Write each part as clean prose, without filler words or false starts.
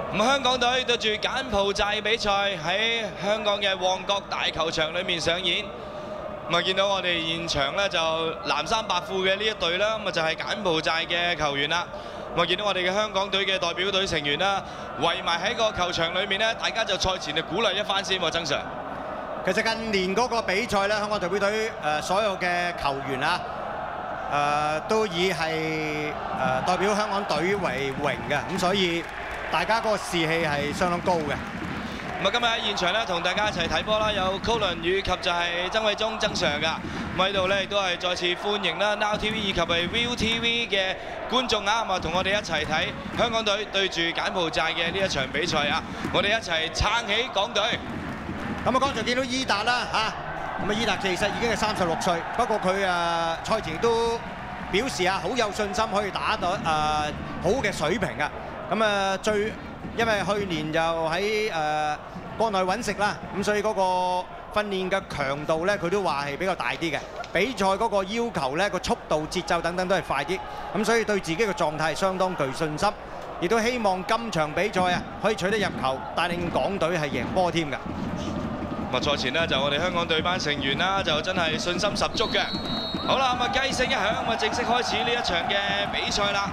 咁香港隊對住柬埔寨比賽喺香港嘅旺角大球場裏面上演。咁啊，見到我哋現場咧就藍衫白褲嘅呢一隊啦，咁啊就係柬埔寨嘅球員啦。咁啊，見到我哋嘅香港隊嘅代表隊成員啦，圍埋喺個球場裏面咧，大家就賽前就鼓勵一番先喎，曾 Sir。 其實近年嗰個比賽咧，香港代表隊所有嘅球員啊，都以係代表香港隊為榮嘅，咁所以大家嗰個士氣係相當高嘅。 咁啊，今日喺現場咧，同大家一齊睇波啦，有 Colin 以及就係曾偉忠、曾 Sir 噶。咁喺度咧，亦都係再次歡迎啦 Now TV 以及係 ViuTV 嘅觀眾啊，咁啊同我哋一齊睇香港隊對住柬埔寨嘅呢一場比賽啊！我哋一齊撐起港隊。 咁啊，剛才見到伊達啦嚇，咁啊伊達其實已經係36歲，不過佢賽前都表示好有信心可以打到好嘅水平啊！咁啊因為去年就喺國內揾食啦，咁所以嗰個訓練嘅強度咧，佢都話係比較大啲嘅。比賽嗰個要求咧，個速度、節奏等等都係快啲，咁所以對自己嘅狀態相當具信心，亦都希望今場比賽可以取得入球，帶領港隊係贏波添㗎。 咁啊，賽前呢，就我哋香港隊班成員啦，就真係信心十足嘅。好啦，咁啊雞聲一響，咁啊正式開始呢一場嘅比賽啦。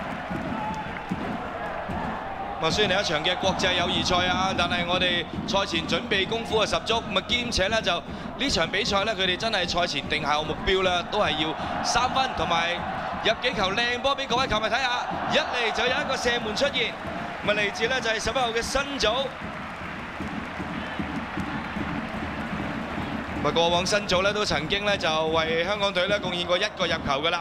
咁啊，雖然係一場嘅國際友誼賽啊，但係我哋賽前準備功夫係十足，咁啊兼且咧就呢場比賽咧，佢哋真係賽前定下個目標啦，都係要3分同埋入幾球靚波俾各位球迷睇下。一嚟就有一個射門出現，咁啊嚟自咧就係11號嘅辛祖。咁啊過往辛祖咧都曾經咧就為香港隊咧貢獻過1個入球㗎啦。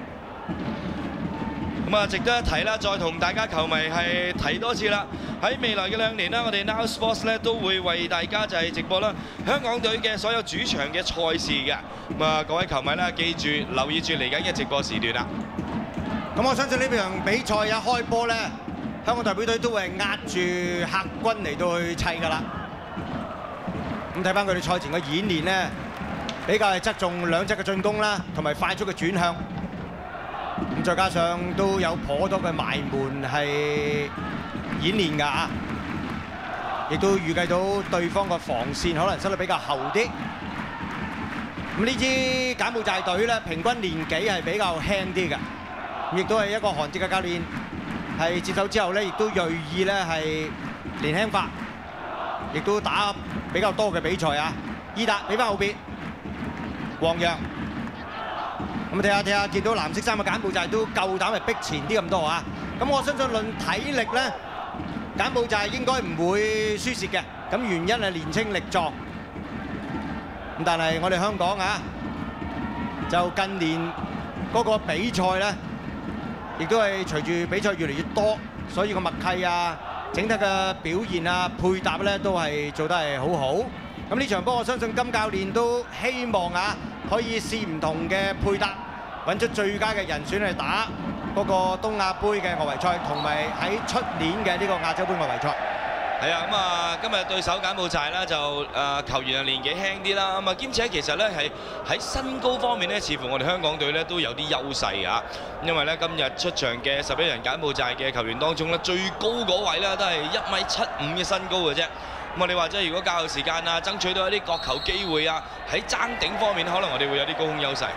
咁啊，值得一提啦，再同大家球迷係提多次啦。喺未來嘅2年啦，我哋 Now Sports 咧都會為大家就係直播啦香港隊嘅所有主場嘅賽事嘅。咁啊，各位球迷咧，記住留意住嚟緊嘅直播時段啦。 咁我相信呢場比賽一開波咧，香港代表隊都會壓住客軍嚟到去砌㗎啦。咁睇翻佢哋賽前嘅演練咧，比較係側重兩側嘅進攻啦，同埋快速嘅轉向。咁再加上都有頗多嘅埋門係演練㗎啊！亦都預計到對方個防線可能收得比較後啲。咁呢支柬埔寨隊咧，平均年紀係比較輕啲嘅，亦都係一個韓籍嘅教練係接手之後咧，亦都鋭意咧係年輕化，亦都打比較多嘅比賽啊！伊達俾翻後邊，黃洋。咁睇下，見到藍色衫嘅柬埔寨都夠膽係逼前啲咁多啊！咁我相信論體力咧，柬埔寨應該唔會輸蝕嘅。咁原因係年青力壯。咁但係我哋香港啊，就近年嗰個比賽咧，亦都係隨住比賽越嚟越多，所以個默契啊、整體嘅表現啊、配搭咧都係做得係好好。咁呢場波我相信金教練都希望啊，可以試唔同嘅配搭，揾出最佳嘅人選去打嗰個東亞杯嘅外圍賽，同埋喺出年嘅呢個亞洲杯外圍賽。 係啊，咁啊，今日對手柬埔寨咧就球員啊年紀輕啲啦，咁啊兼且其實咧係喺身高方面咧，似乎我哋香港隊咧都有啲優勢啊，因為咧今日出場嘅11人柬埔寨嘅球員當中咧，最高嗰位咧都係1.75米嘅身高嘅啫。咁我哋話即係如果較後時間啊，爭取到一啲角球機會啊，喺爭頂方面可能我哋會有啲高空優勢。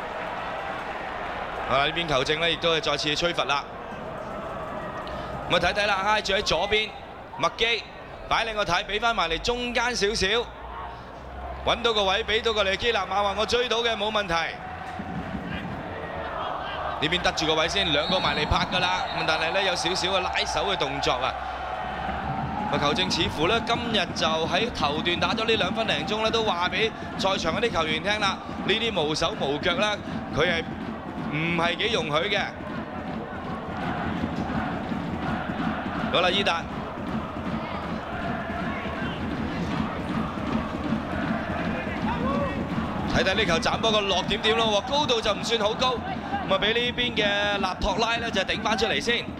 呢邊球證咧亦都係再次吹罰啦。咁啊睇睇啦，挨住喺左邊，麥基擺靚個睇，俾翻埋嚟中間少少，揾到個位，俾到個嚟基納馬話我追到嘅冇問題。呢邊得住個位先，兩個埋嚟拍㗎啦。咁但係咧有少少嘅拉手嘅動作啊。球證似乎咧今日就喺頭段打咗呢2分零鐘咧，都話俾在場嗰啲球員聽啦，呢啲無手無腳啦，佢係唔係幾容許嘅。好啦，伊達睇睇呢球斬波個落點點咯，高度就唔算好高，咁啊俾呢邊嘅納托拉咧就頂翻出嚟先。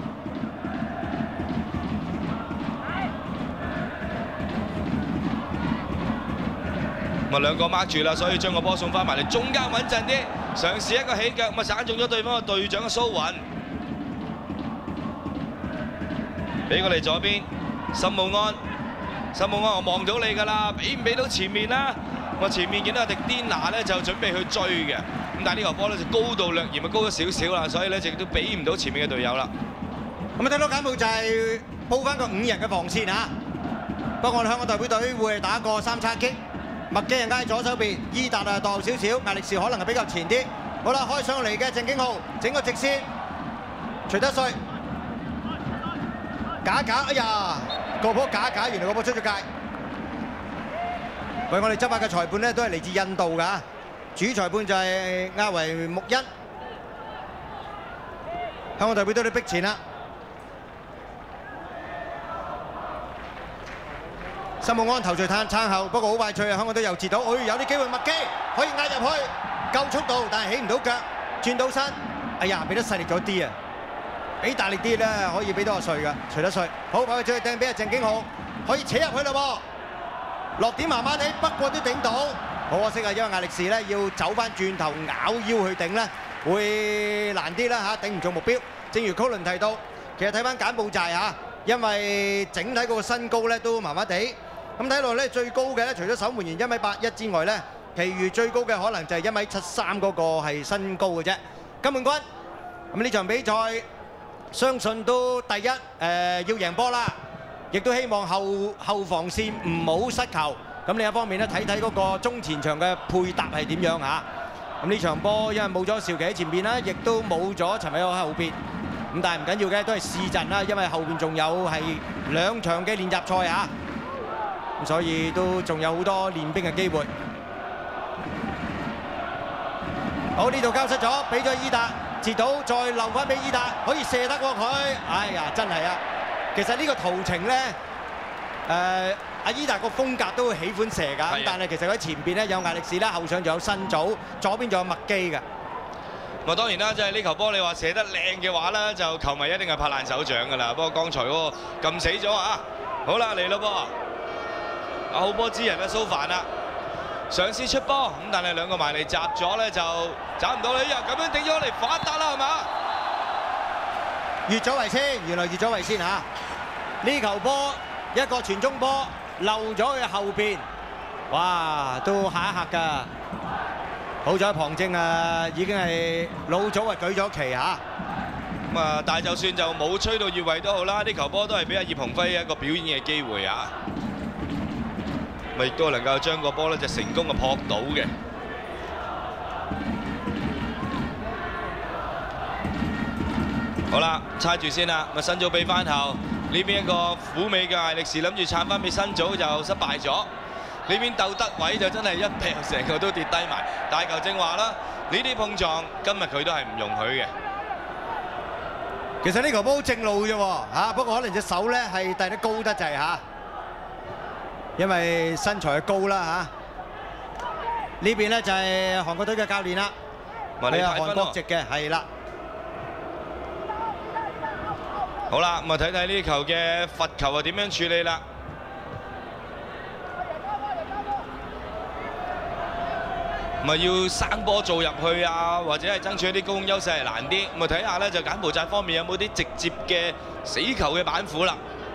咁啊兩個掹住啦，所以將個波送翻埋嚟中間穩陣啲，嘗試一個起腳，咁啊省中咗對方個隊長嘅蘇雲。 俾我哋左邊，森姆安，我望到你㗎啦，俾唔俾到前面啦？我前面見到阿迪甸拿咧就準備去追嘅，咁但係呢球波咧就高度略嫌高咗少少啦，所以咧亦都俾唔到前面嘅隊友啦。 咁啊睇到柬埔寨佈翻個5人嘅防線啊！不過我哋香港代表隊會打個3叉戟，麥基係挨左手邊，伊達啊墮後少少，艾力士可能係比較前啲。好啦，開上嚟嘅鄭景浩整個直線，徐德帥假，哎呀個波假，原來個波出咗界。為我哋執法嘅裁判咧都係嚟自印度㗎，主裁判就係亞維穆恩。香港代表隊都逼前啦。森姆安頭槌撐後，不過好快脆啊！香港隊又截到，有啲機會麥基可以壓入去，夠速度，但係起唔到腳，轉到身，哎呀，俾得細力咗啲啊！俾大力啲咧，可以俾到阿帥㗎，徐德帥，好快脆掟俾阿鄭景浩，可以扯入去嘞喎，落點麻麻地，不過都頂到，好可惜啊！因為艾力士咧要走翻轉頭咬腰去頂咧，會難啲啦嚇，頂唔中目標。正如高倫提到，其實睇翻柬埔寨嚇，因為整體嗰個身高咧都麻麻地。咁睇落咧最高嘅咧，除咗守門員1.81米之外咧，其餘最高嘅可能就係1.73米嗰個係身高嘅啫。金滿軍，咁呢場比賽相信都第一要贏波啦，亦都希望後防線唔好失球。咁另一方面咧，睇睇嗰個中前場嘅配搭係點樣嚇。咁呢場波因為冇咗邵琪喺前邊啦，亦都冇咗陳偉豪喺後邊。咁但係唔緊要嘅，都係試陣啦，因為後邊仲有係2場嘅練習賽嚇。咁所以都仲有好多練兵嘅機會。好，呢度交失咗，俾咗伊達截到，再留翻俾伊達，可以射得喎佢。哎呀，真係啊！其實呢個途程咧，阿伊達個風格都喜歡射㗎，咁但係其實佢喺前邊咧有艾力士啦，後上仲有新組，左邊仲有麥基㗎。 咁當然啦，即係呢球波你話射得靚嘅話咧，就球迷一定係拍爛手掌㗎啦。不過剛才嗰個撳死咗啊！好啦，嚟咯噃。後波之人啊，蘇凡啦，嘗試出波，咁但係兩個埋嚟閘咗咧就找唔到啦，咁樣頂咗嚟反達啦係嘛？ 越咗為先，原來越咗為先嚇。呢球波一個傳中波漏咗佢後邊，哇都嚇一嚇㗎。好在龐正啊已經係老早啊舉咗旗嚇。 咁啊，但係就算就冇吹到越位都好啦，呢球波都係俾阿葉鴻輝一個表演嘅機會啊！咪亦都能夠將個波咧就成功嘅撲到嘅。好啦，猜住先啦，咪新組俾翻後，呢邊一個虎尾嘅艾力士諗住撐翻俾新組就失敗咗。呢邊鬥得位就真係一劈成個都跌低埋。大球正話啦，呢啲碰撞今日佢都係唔容許嘅。 其實呢球波好正路啫喎嚇，不過可能隻手咧係遞得高得滯嚇。因為身材高啦嚇，呢邊咧就係韓國隊嘅教練啦，係啊韓國籍嘅係啦。 好啦，咁啊睇睇呢球嘅罰球係點樣處理啦。咁啊要生波做入去啊，或者係爭取一啲高空優勢係難啲。咁啊睇下咧就柬埔寨方面有冇啲直接嘅死球嘅板斧啦。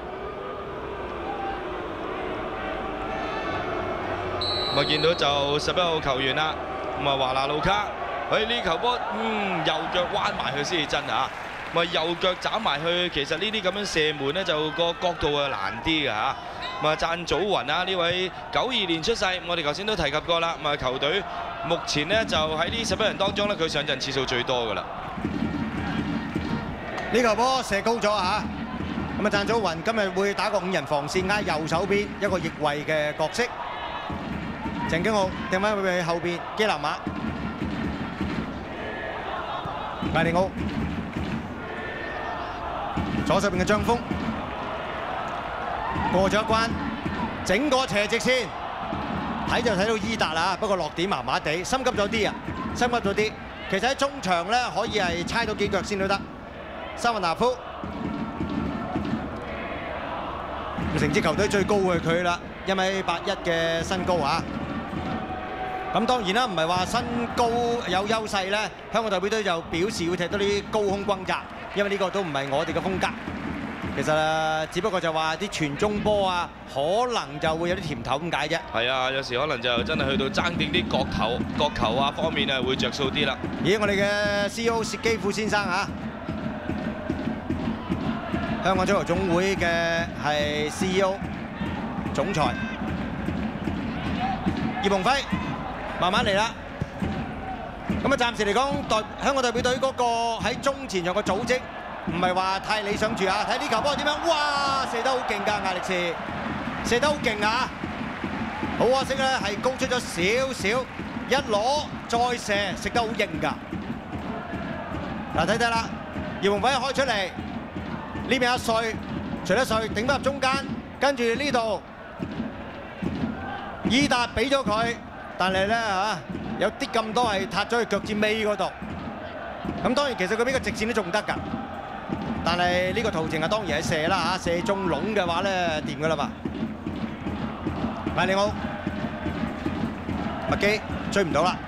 咁啊見到就11號球員啦，咁啊華拿路卡，呢球波右腳彎埋去先至真嚇，咁啊右腳斬埋去，其實呢啲咁樣射門咧就個角度係難啲嘅嚇。咁啊讚祖雲啊呢位92年出世，我哋頭先都提及過啦。咁啊球隊目前咧就喺呢11人當中咧，佢上陣次數最多㗎啦。 呢球波射高咗嚇，咁啊讚祖雲今日會打個5人防線，挨右手邊一個翼位嘅角色。鄭經浩掟翻去後邊，基南馬、艾利奧，左手邊嘅張峰過咗一關，整個斜直線，睇就睇到伊達啦，不過落點麻麻地，心急咗啲啊，心急咗啲。其實喺中場咧可以係猜到幾腳先都得。沙雲拿夫，成支球隊最高嘅佢啦，1.81米嘅身高啊！咁當然啦，唔係話身高有優勢咧，香港代表隊就表示要踢多啲高空轟炸，因為呢個都唔係我哋嘅風格。 其實只不過就話啲傳中波啊，可能就會有啲甜頭咁解啫。 係啊，有時可能就真係去到爭啲啲角球啊方面啊，會着數啲啦。 咦，我哋嘅 CEO 薛基富先生啊，香港足球總會嘅係 CEO 總裁葉鴻輝，慢慢嚟啦。咁啊，暫時嚟講，香港代表隊嗰個喺中前場嘅組織唔係話太理想住啊！睇呢球波點樣？哇，射得好勁㗎，艾力士射得好勁啊！好可惜咧，係高出咗少少，一攞再射，食得好硬㗎。嗱，睇睇啦，葉鴻輝開出嚟，呢邊阿帥，徐德帥頂返入中間，跟住呢度伊達俾咗佢，但係咧嚇有啲咁多係撻咗去腳趾尾嗰度。咁當然其實佢俾個直線都仲得㗎，但係呢個途徑啊當然係射啦嚇，射中籠嘅話咧掂㗎啦嘛。艾利奧麥基追唔到啦。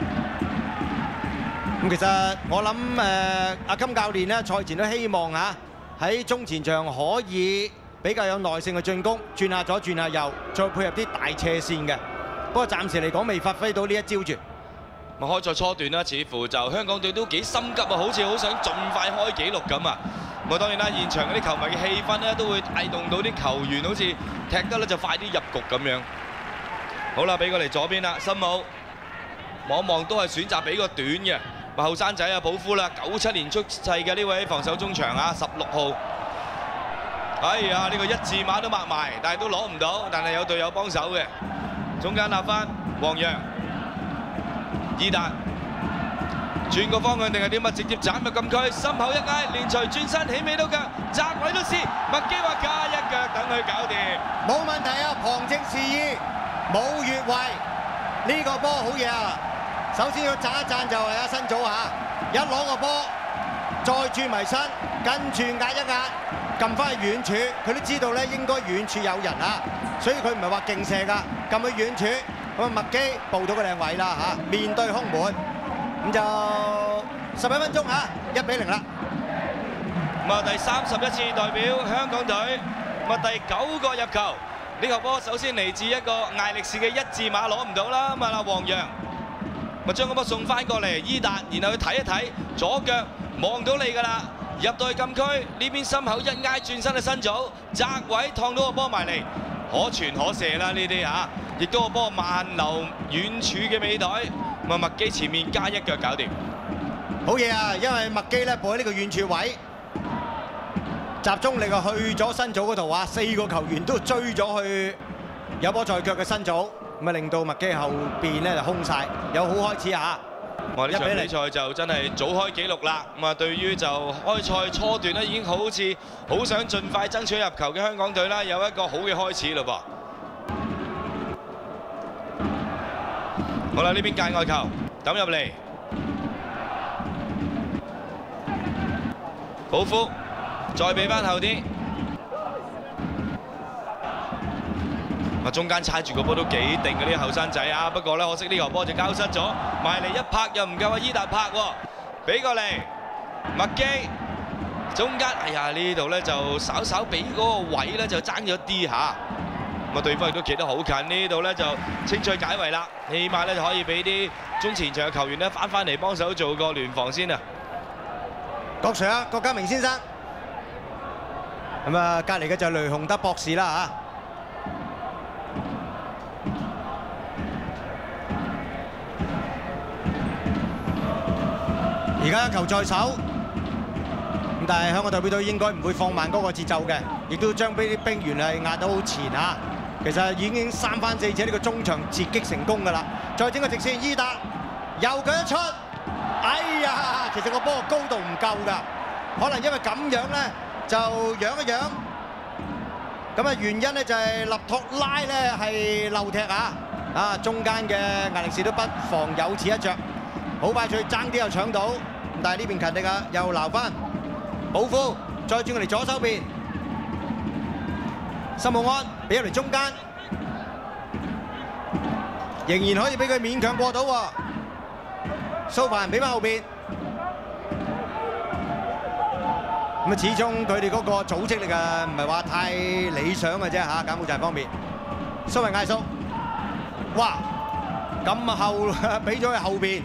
咁其實我諗阿金教練咧賽前都希望嚇喺中前場可以比較有耐性嘅進攻，轉下左轉下右，再配合啲大斜線嘅。不過暫時嚟講未發揮到呢一招住。 咁開賽初段啦，似乎就香港隊都幾心急啊，好似好想盡快開紀錄咁啊！咁當然啦，現場嗰啲球迷嘅氣氛咧都會帶動到啲球員好似踢得咧就快啲入局咁樣。好啦，俾過嚟左邊啦，森姆望望都係選擇俾個短嘅。後生仔啊，保夫啦，97年出世嘅呢位防守中場啊，16號。哎呀，呢個一字馬都擘埋，但係都攞唔到，但係有隊友幫手嘅。中間立翻黃洋、伊達轉個方向定係點啊？直接斬入禁區，心口一挨，連隨轉身起尾到腳，擲位都試。麥基話加一腳等佢搞掂， 冇問題啊！旁證示意，冇越位，呢個波好嘢啊！首先要讚一讚就係阿新組嚇，一攞個波，再轉埋身，跟住壓一壓，撳翻去遠處，佢都知道咧應該遠處有人啊，所以佢唔係話勁射㗎，撳去遠處，咁啊麥基報到個靚位啦嚇，面對空門，咁就11分鐘嚇，1-0啦。 咁啊，第31次代表香港隊，咁啊第9個入球，呢球波首先嚟自一個艾力士嘅一字馬攞唔到啦，咁啊黃洋。咪將個波送翻過嚟，伊達，然後去睇一睇左腳望到你㗎啦，入到去禁區呢邊心口一挨轉身嘅新組，擲位燙到個波埋嚟，可傳可射啦呢啲嚇，亦都個波慢流遠處嘅尾袋，咁啊麥基前面加一腳搞掂， 好嘢啊！因為麥基咧播喺呢個遠處位，集中力啊去咗新組嗰度啊，4個球員都追咗去有波在腳嘅新組。咁啊，令到麥基後邊咧就空晒，有好開始嚇。 哇！呢場比賽就真係早開紀錄啦。咁啊，對於就開賽初段咧，已經好似好想盡快爭取入球嘅香港隊啦，有一個好嘅開始嘞噃。好啦，呢邊界外球抌入嚟，保夫再俾翻後啲。中間踩住個波都幾定嘅啲後生仔啊！不過咧，可惜呢球波就交失咗，埋嚟一拍又唔夠啊！伊達拍喎，俾過嚟麥基，中間哎呀呢度咧就稍稍俾嗰個位咧就爭咗啲嚇，咁啊對方亦都企得好近，呢度咧就清脆解圍啦，起碼咧就可以俾啲中前場嘅球員咧翻嚟幫手做個聯防先啊！ 郭 Sir 啊，郭家明先生，咁啊隔離嘅就係雷洪德博士啦嚇。而家一球在手，咁但係香港代表隊應該唔會放慢嗰個節奏嘅，亦都將俾啲兵員係壓到好前嚇。其實已經3番4次呢個中場截擊成功㗎啦。再整個直線，伊達右腳一出，哎呀！其實個波高度唔夠㗎，可能因為咁樣咧就揚一揚。咁啊原因咧就係勒托拉咧係漏踢啊，中間嘅艾力士都不妨有此一着。好快脆爭啲又搶到，但係呢邊勤力啊，又撈翻保夫，再轉過嚟左手邊，森姆安俾入嚟中間，仍然可以俾佢勉強過到喎。蘇凡俾翻後邊， 咁啊，始終佢哋嗰個組織力啊，唔係話太理想嘅啫嚇，柬埔寨方面。蘇維艾叔，哇！咁後俾咗去後邊，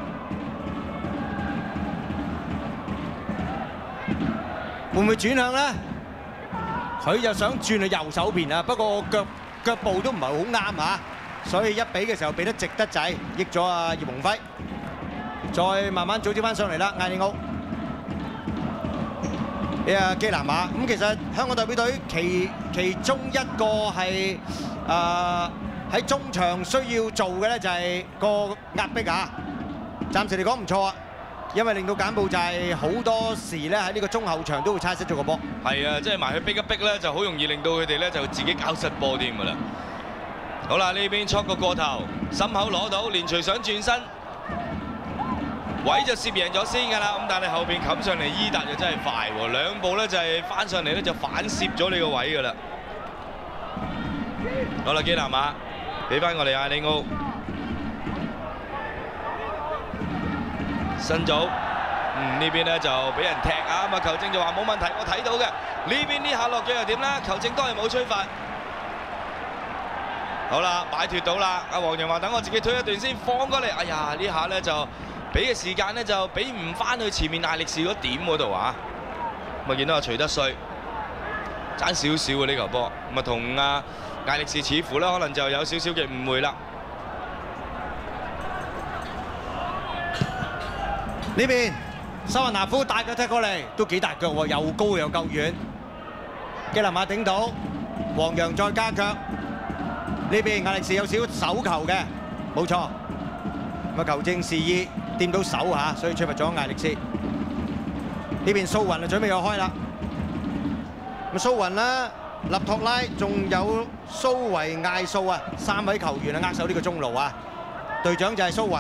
會唔會轉向咧？佢就想轉去右手邊啊，不過腳步都唔係好啱嚇，所以一比嘅時候比得直得滯，益咗阿葉鴻輝。再慢慢組織翻上嚟啦，艾利奧。基南馬咁，其實香港代表隊其中一個係喺中場需要做嘅咧，就係個壓迫啊。暫時嚟講唔錯啊，因為令到柬埔寨好多時咧喺呢個中後場都會猜失咗個波。 係啊，即係埋去逼一逼咧，就好容易令到佢哋咧就自己搞失波添㗎啦。好啦，呢邊戳個過頭，心口攞到，連隨想轉身。位就攝贏咗先㗎啦，咁但係後邊冚上嚟伊達就真係快喎，兩步咧就係翻上嚟咧就反攝咗你個位㗎啦。好啦，基南馬俾翻我哋艾利奧，新組，呢邊咧就俾人踢啊，咁啊球證就話冇問題，我睇到嘅。呢邊呢下落腳又點咧？球證都係冇吹罰。好啦，擺脫到啦，阿黃洋話等我自己推一段先，放過嚟。哎呀，呢下咧就〜俾嘅時間咧就俾唔翻去前面艾力士嗰點嗰度啊！咁啊見到阿徐德帥爭少少嘅呢球波，咁啊同阿艾力士似乎咧可能就有少少嘅誤會啦。 呢邊修雲拿夫大腳踢過嚟，都幾大腳喎，又高又夠遠。基南馬頂到，黃洋再加腳。呢邊艾力士有少手球嘅，冇錯。咁啊球證示意。掂到手嚇，所以吹罰咗艾力斯。呢邊蘇雲就準備又開啦。咁蘇雲啦、立托拉仲有蘇維艾素啊，三位球員啊握手呢個中路啊。隊長就係蘇雲。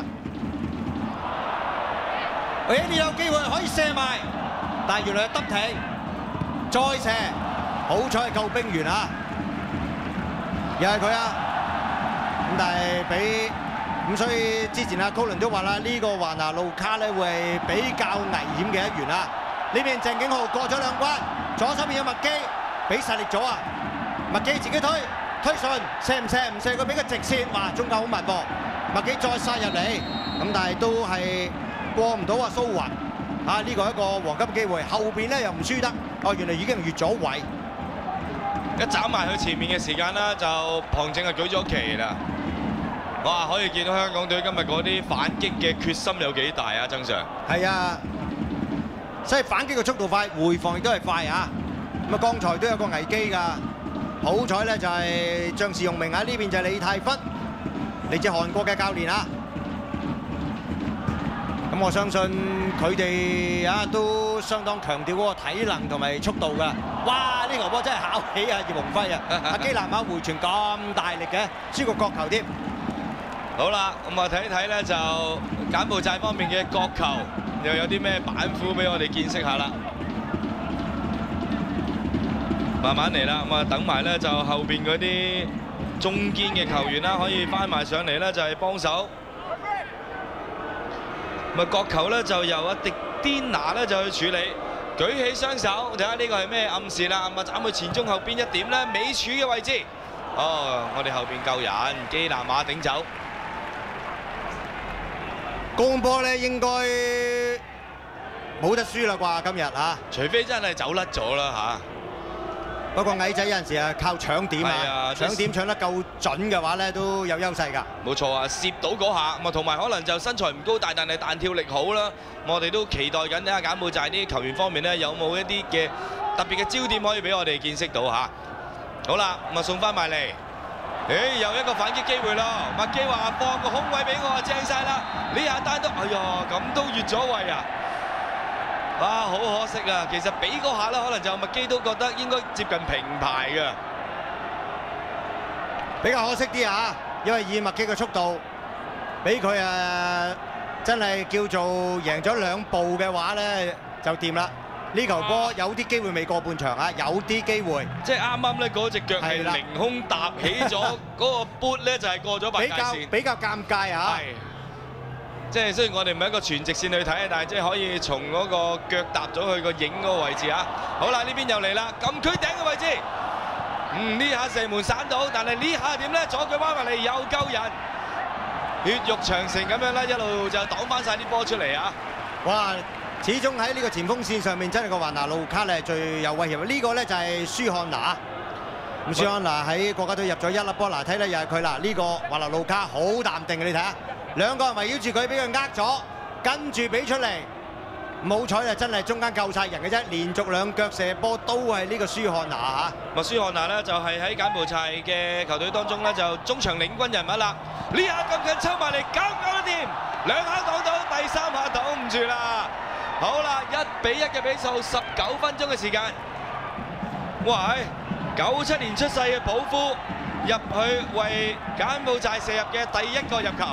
呢度有機會可以射埋，但係原來係得停，再射，好彩係救兵員啊，又係佢啊。咁但係俾。咁所以之前阿高倫都話啦，呢個華拿路卡咧會係比較危險嘅一員啊。呢邊鄭景浩過咗兩關，左手邊有麥基，俾實力咗啊！麥基自己推順，射唔射？唔射，佢俾個直線，哇！中間好密噃，麥基再殺入嚟，咁但係都係過唔到啊蘇雲啊！呢個係一個黃金機會，後邊咧又唔輸得，哦原來已經越咗位， 一斬埋去前面嘅時間啦，就旁證係舉咗旗啦。哇！可以見到香港隊今日嗰啲反擊嘅決心有幾大啊，曾 Sir。 係啊，所以反擊嘅速度快，回防亦都係快啊。咁啊，剛才都有個危機㗎，好彩咧就係將士用明啊，呢邊就係李泰芬，嚟自韓國嘅教練啊。咁我相信佢哋啊都相當強調嗰個體能同埋速度㗎。哇！呢球波真係考起啊葉鴻輝啊！阿基南馬回傳咁大力嘅，輸個角球添。 好啦，咁啊睇一睇咧就柬埔寨方面嘅角球又有啲咩板斧俾我哋見識下啦。慢慢嚟啦，咁啊等埋咧就後邊嗰啲中堅嘅球員啦，可以翻埋上嚟咧就係幫手。咁啊角球咧就由阿迪甸拿咧就去處理，舉起雙手，睇下呢個係咩暗示啦。咁啊斬去前中後邊一點咧，尾柱嘅位置。哦，我哋後邊救人，基南馬頂走。 高波咧應該冇得輸啦啩，今日嚇， 除非真係走甩咗啦嚇。 不過矮仔有陣時啊靠搶點啊，搶點搶得夠準嘅話咧都有優勢㗎。 冇錯啊，攝到嗰下，咁啊同埋可能就身材唔高大，但係彈跳力好啦。我哋都期待緊睇下柬埔寨啲球員方面咧有冇一啲嘅特別嘅焦點可以俾我哋見識到嚇。好啦，咁啊送翻埋嚟。又一個反擊機會咯！麥基話放個空位俾我，正晒啦！呢下單都，哎呀，咁都越咗位啊！哇，好可惜啊！其實俾嗰下咧，可能就麥基都覺得應該接近平排嘅， 比較可惜啲啊！因為以麥基嘅速度，俾佢真係叫做贏咗2步嘅話咧，就掂啦。呢球波有啲機會未過半場啊，有啲機會。 即係啱啱咧嗰隻腳係凌空搭起咗嗰個 boot 咧，就係過咗白界線。 比較尷尬啊！ 即係雖然我哋唔係一個全直線去睇，但係即係可以從嗰個腳踏咗去個影嗰個位置啊。好啦，呢邊又嚟啦，禁區頂嘅位置。呢下射門散到，但係呢下點咧？左腳彎埋嚟又救人，血肉長城咁樣咧，一路就擋翻晒啲波出嚟啊！ 哇！始終喺呢個前鋒線上面，真係個華拿路卡咧係最有威脅。呢個咧就係舒漢拿。咁舒漢拿喺國家隊入咗1粒波，嗱睇咧又係佢啦。呢個華拿路卡好淡定嘅，你睇下，兩個人圍繞住佢，俾佢呃咗，跟住俾出嚟。冇彩啊！真係中間夠晒人嘅啫，連續兩腳射波都係呢個舒漢拿嚇。 舒漢拿呢就係喺柬埔寨嘅球隊當中呢，就中場領軍人物啦。呢下咁近抽埋嚟，搞唔搞得掂？兩下擋到，第三下擋唔住啦。好啦，1-1嘅比數，19分鐘嘅時間。哇！97年出世嘅保夫入去為柬埔寨射入嘅第一個入球。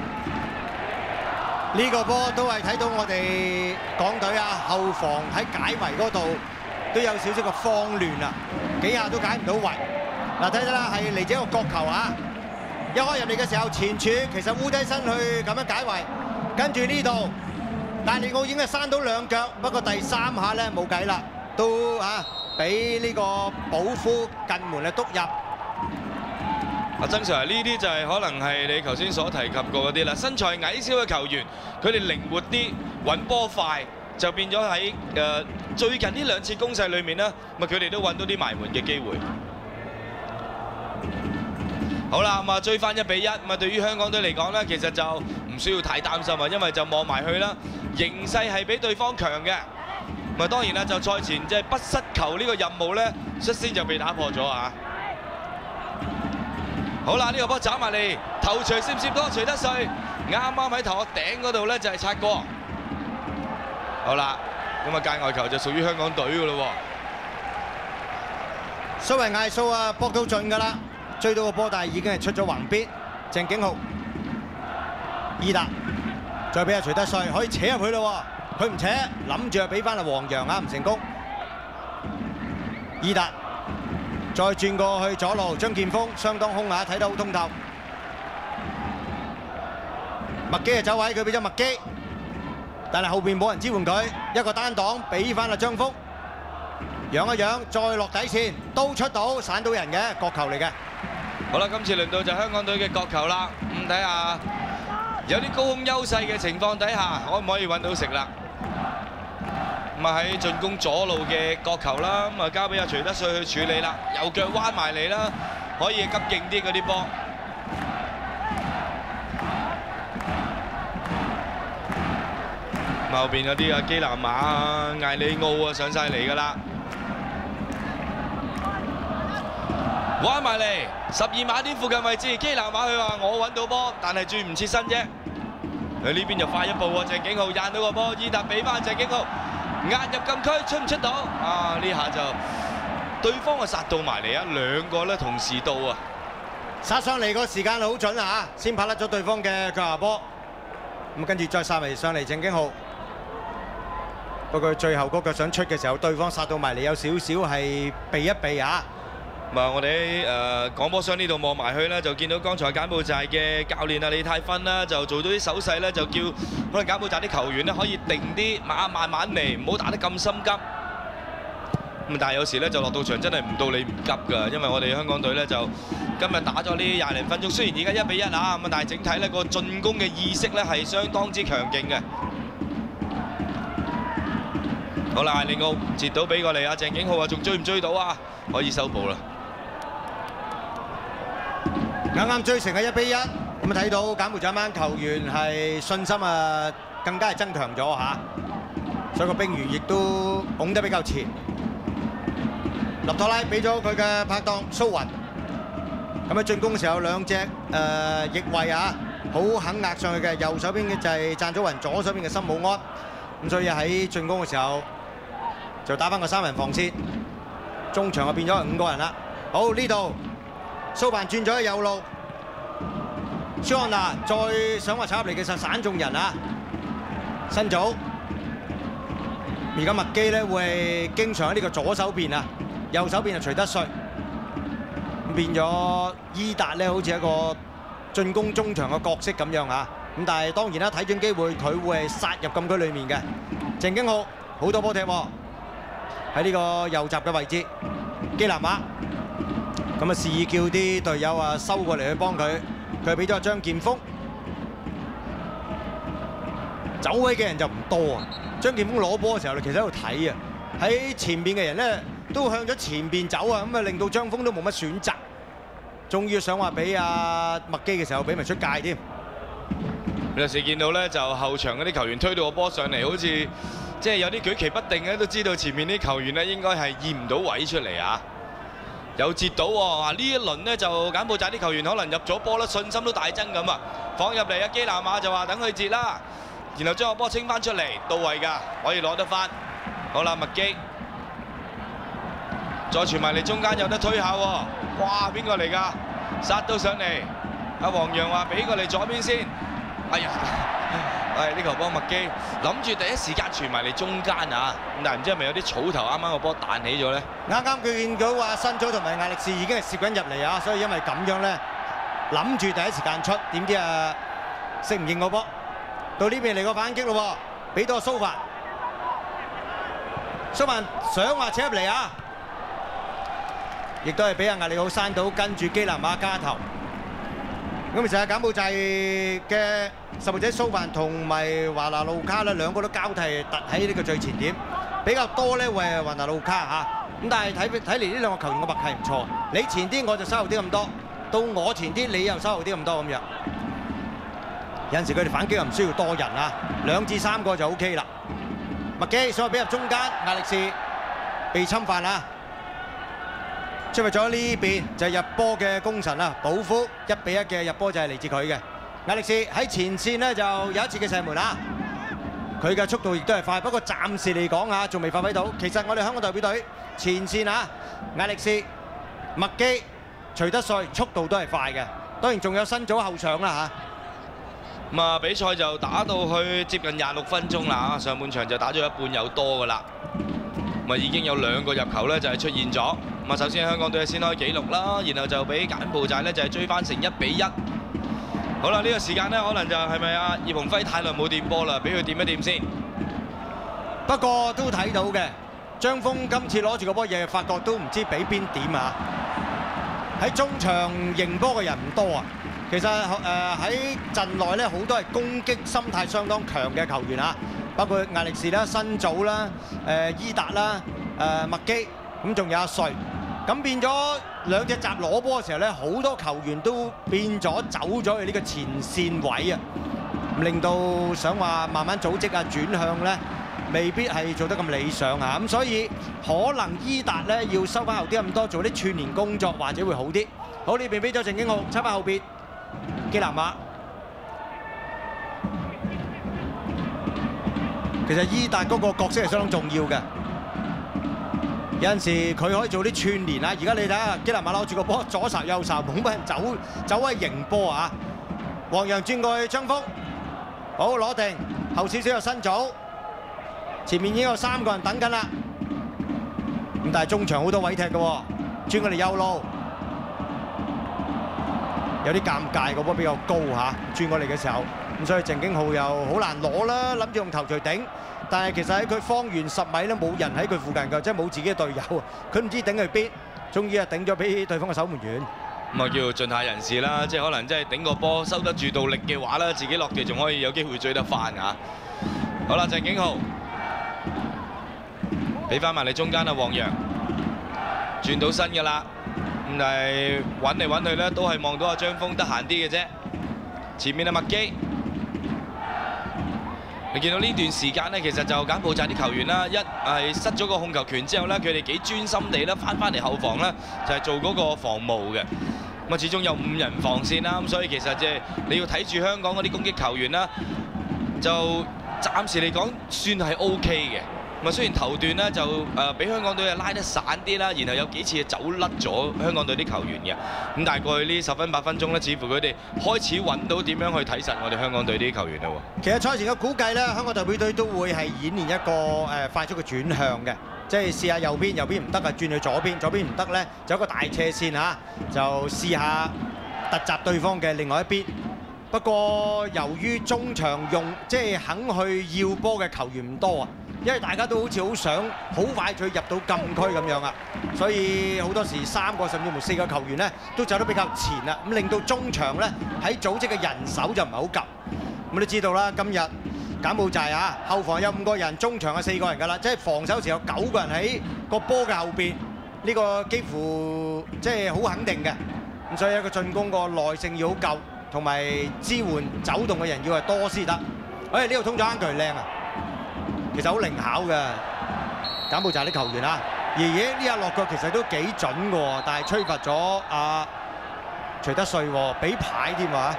呢個波都係睇到我哋港隊啊後防喺解圍嗰度都有少少個慌亂啊，幾下都解唔到圍。嗱睇睇啦，係嚟自一個角球啊！一開入嚟嘅時候前柱其實烏低身去咁樣解圍，跟住呢度但利奧已經係閂到兩腳，不過第三下咧冇計啦，都俾呢個保夫近門督入。 曾 Sir， 呢啲就係可能係你頭先所提及過嗰啲啦，身材矮小嘅球員，佢哋靈活啲，揾波快，就變咗喺最近呢兩次攻勢裏面呢，佢哋都揾到啲埋門嘅機會。好啦，咁追翻1-1，咁對於香港隊嚟講呢，其實就唔需要太擔心啊，因為就望埋去啦，形勢係比對方強嘅。咁當然啦，就賽前即係不失球呢個任務呢，率先就被打破咗啊！好啦，呢個波斬埋嚟，頭槌攝唔攝多？徐德瑞啱啱喺頭殼頂嗰度咧就係擦過。好啦，咁界外球就屬於香港隊㗎咯喎。 蘇維艾素啊，搏到盡㗎啦，追到個波，但係已經係出咗橫邊。鄭景豪、伊達，再俾阿徐德瑞可以扯入去咯喎，佢唔扯，諗住就俾翻阿黃洋啊，唔成功。伊達。再轉過去左路，張建峰相當兇啊，睇得好通透。麥基嘅走位，佢俾咗麥基，但係後邊冇人支援佢，一個單擋俾翻阿張福，揚一揚，再落底線，都出到，散到人嘅角球嚟嘅。 好啦，今次輪到就香港隊嘅角球啦，咁睇下有啲高空優勢嘅情況底下，可唔可以揾到食啦？咁喺進攻左路嘅角球啦，咁交俾阿徐德瑞去處理啦，右腳彎埋嚟啦，可以急勁啲嗰啲波。後邊有啲阿基南馬啊、艾利奧啊上晒嚟㗎啦，彎埋嚟12碼點附近位置，基南馬佢話我揾到波，但係轉唔切身啫。佢呢邊就快一步喎，鄭景浩掗到個波，伊達俾翻鄭景浩。壓入禁區出唔出到？啊！呢下就對方啊殺到埋嚟啊，兩個咧同時到啊！ 殺上嚟個時間好準啊！先拍甩咗對方嘅腳下波，咁跟住再殺埋上嚟鄭經浩。不過最後嗰腳想出嘅時候，對方殺到埋嚟，有少少係避一避啊！ 我哋喺廣播箱呢度望埋去咧，就見到剛才柬埔寨嘅教練啊李泰芬啦，就做咗啲手勢咧，就叫可能柬埔寨啲球員咧可以定啲，慢慢嚟，唔好打得咁心急。咁但係有時咧就落到場真係唔到你唔急㗎，因為我哋香港隊咧就今日打咗呢20零分鐘，雖然而家1-1啊，咁但係整體咧個進攻嘅意識咧係相當之強勁嘅。好啦，艾利奧截到俾過嚟啊，鄭景浩啊，仲追唔追到啊？可以收步啦。 啱啱追成嘅1-1，咁睇到柬埔寨班球員係信心啊，更加係增強咗嚇，所以個兵員亦都拱得比較前。立托拉俾咗佢嘅拍檔蘇雲，咁喺進攻嘅時候兩隻翼衛啊，好肯壓上去嘅，右手邊嘅就係贊祖雲，左手邊嘅森武安，咁所以喺進攻嘅時候就打翻個3人防線，中場就變咗5個人啦。好，呢度。蘇辦轉咗去右路，舒安娜再想話插入嚟，其實散眾人啊，新組。而家麥基咧會經常喺呢個左手邊啊，右手邊係徐德瑞，變咗伊達咧好似一個進攻中場嘅角色咁樣啊。 咁但係當然啦，睇準機會佢會係殺入禁區裡面嘅。鄭經浩好多波踢喎，喺呢個右閘嘅位置，基南馬咁啊示意叫啲隊友啊收過嚟去幫佢，佢俾咗張劍鋒。走位嘅人就唔多啊！張劍鋒攞波嘅時候，其實喺度睇啊，喺前面嘅人咧都向咗前邊走啊，咁啊令到張鋒都冇乜選擇。終於想話俾阿麥基嘅時候，俾埋出界添。 有時見到咧，就後場嗰啲球員推到個波上嚟，好似即係有啲舉棋不定嘅，都知道前面啲球員咧應該係驗唔到位出嚟啊！有截到喎，呢一輪咧就柬埔寨啲球員可能入咗波啦，信心都大增咁啊！放入嚟啊，基南馬就話等佢截啦。然後將個波清翻出嚟，到位㗎，可以攞得翻。好啦，麥基再傳埋嚟中間有得推下喎。哇，邊個嚟㗎？殺到上嚟。阿黃洋話俾過嚟左邊先。哎呀，呢球幫麥基諗住第一時間傳埋嚟中間啊！咁但係唔知係咪有啲草頭啱啱個波彈起咗咧？ 啱啱佢見到話新組同埋艾力士已經係攝緊入嚟啊，所以因為咁樣咧，諗住第一時間出，點知啊識唔應個波？到呢邊嚟個反擊咯喎，俾到蘇凡，蘇凡想話扯入嚟啊，亦都係俾阿艾力奧山到跟住基南馬加頭。咁其實柬埔寨嘅十號仔蘇凡同埋華拿路卡咧，兩個都交替突喺呢個最前點，比較多咧會係華拿路卡嚇。咁但係睇嚟呢兩個球員嘅默契唔錯，你前啲我就收後啲咁多，到我前啲你又收後啲咁多咁樣。有陣時佢哋反擊又唔需要多人啊，2至3個就 OK 啦。麥基想俾入中間，艾力士被侵犯啦，出入咗呢邊就係入波嘅功臣啦，保夫1比1嘅入波就係嚟自佢嘅。艾力士喺前線呢就有一次嘅射門啦，佢嘅速度亦都係快，不過暫時嚟講啊仲未發揮到。其實我哋香港代表隊前線啊，艾力士、麥基、徐德帥速度都係快嘅，當然仲有新組後上啦嚇。 咁啊，比賽就打到去接近26分鐘啦，上半場就打咗一半有多噶啦。咁啊，已經有2個入球咧就係出現咗。咁啊，首先香港隊先開紀錄啦，然後就俾柬埔寨咧就係追翻成1比1。好啦，呢個時間咧可能就係咪啊葉鴻輝太耐冇掂波啦，俾佢掂一掂先。 不過都睇到嘅，張鋒今次攞住個波嘢，發覺都唔知俾邊點啊！喺中場迎波嘅人唔多啊。其實喺陣內咧好多係攻擊心態相當強嘅球員啊，包括艾力士啦、新組啦、伊達啦、麥基，咁仲有阿瑞，咁變咗兩隻閘攞波嘅時候咧，好多球員都變咗走咗去呢個前線位啊，令到想話慢慢組織啊轉向咧，未必係做得咁理想啊，咁所以可能伊達咧要收翻後啲咁多，做啲串連工作或者會好啲。好，呢邊俾咗鄭經浩，插翻後邊。基南馬，其實伊達嗰個角色係相當重要嘅，有陣時佢可以做啲串連啊！而家你睇下基南馬攞住個波，左殺右殺，冇乜人走位迎波啊！黃洋轉過去張鋒，好攞定，後少少有新組，前面已經有3個人等緊啦。咁但係中場好多位踢嘅喎，轉過嚟右路。有啲尷尬，個波比較高嚇，轉過嚟嘅時候，咁所以鄭經浩又好難攞啦，諗住用頭槌頂，但係其實喺佢方圓10米咧冇人喺佢附近㗎，即係冇自己嘅隊友，佢唔知頂去邊，終於啊頂咗俾對方嘅守門員。 咁啊叫盡下人事啦，即係可能即係頂個波收得住到力嘅話咧，自己落地仲可以有機會追得翻嚇。好啦，鄭經浩俾翻埋你中間啊，黃洋轉到身㗎啦。咁但係揾嚟揾去咧，都係望到阿張鋒得閒啲嘅啫。前面阿麥基，你見到呢段時間咧，其實就柬埔寨啲球員啦，一係失咗個控球權之後咧，佢哋幾專心地咧翻嚟後防咧，就係做嗰個防務嘅。咁啊，始終有5人防線啦，咁所以其實即係你要睇住香港嗰啲攻擊球員啦，就暫時嚟講算係 OK 嘅。咁啊，雖然頭段咧就俾香港隊啊拉得散啲啦，然後有幾次走甩咗香港隊啲球員嘅，咁但係過去呢10分8分鐘咧，似乎佢哋開始揾到點樣去睇實我哋香港隊啲球員啦喎。 其實賽前嘅估計咧，香港代表隊都會係演練一個快速嘅轉向嘅，即係試下右邊唔得啊，轉去左邊唔得咧，就有一個大斜線嚇，就試下突襲對方嘅另外一邊。 不過由於中場即係肯去要波嘅球員唔多啊，因為大家都好似好想好快脆入到禁區咁樣啊，所以好多時3個甚至乎4個球員呢都走得比較前啦，咁令到中場呢喺組織嘅人手就唔係好夠。咁都知道啦，今日柬埔寨啊，後防有5個人，中場有4個人㗎啦，即係防守時有9個人喺個波嘅後邊，呢個幾乎即係好肯定嘅。咁所以一個進攻個耐性要好夠，同埋支援走動嘅人要係多先得。呢度通咗坑渠靚啊，其實好靈巧嘅柬埔寨啲球員啊，爺爺呢下落腳其實都幾準嘅喎，但係吹罰咗徐德帥喎，俾牌添啊！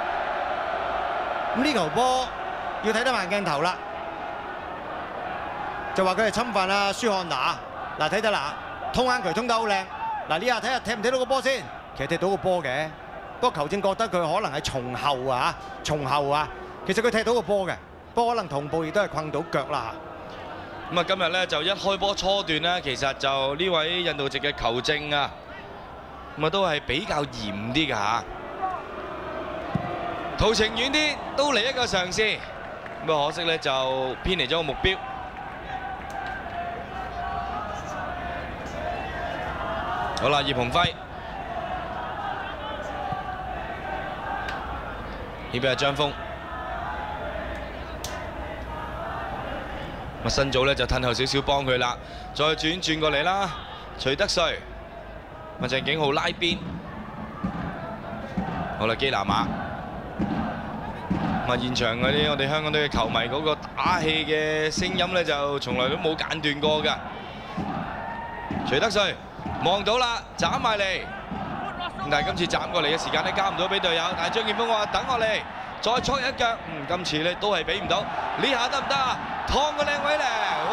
咁呢球波要睇得慢鏡頭啦，就話佢係侵犯舒漢拿。嗱睇得啦，通坑渠通得好靚。嗱呢下睇下踢唔踢到個波先，其實踢到個波嘅，不過球證覺得佢可能係從後啊，其實佢踢到個波嘅，不過可能同步亦都係困到腳啦。 咁啊，今日咧就一開波初段咧，其實就呢位印度籍嘅球證啊，咁啊都係比較嚴啲㗎嚇。途程遠啲，都嚟一個嘗試，咁啊可惜咧就偏離咗個目標。好啦，葉鴻輝，呢邊係張峰。咁新組咧就褪後少少幫佢啦，再轉過嚟啦，徐德帥，鄭景浩拉邊，好啦，基拿馬。咁啊現場嗰啲我哋香港隊嘅球迷嗰個打氣嘅聲音咧就從來都冇間斷過㗎。徐德帥望到啦，斬埋嚟，但係今次斬過嚟嘅時間咧交唔到俾隊友，但係張劍鋒話等我嚟，再戳一腳，今次咧都係俾唔到，呢下得唔得啊？燙個靚位咧，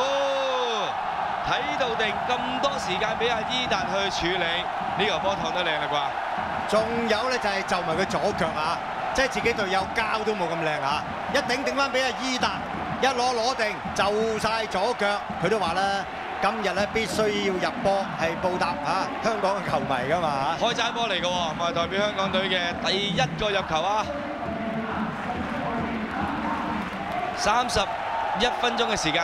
睇到定咁多時間俾阿伊達去處理，呢個波燙得靚啦啩？ 仲有咧就係就埋佢左腳啊，即係自己隊友交都冇咁靚啊！一頂翻俾阿伊達，一攞定就晒左腳，佢都話啦，今日咧必須要入波係報答香港嘅球迷㗎嘛嚇。 開齋波嚟㗎喎，咁啊代表香港隊嘅第一個入球啊！31分鐘嘅時間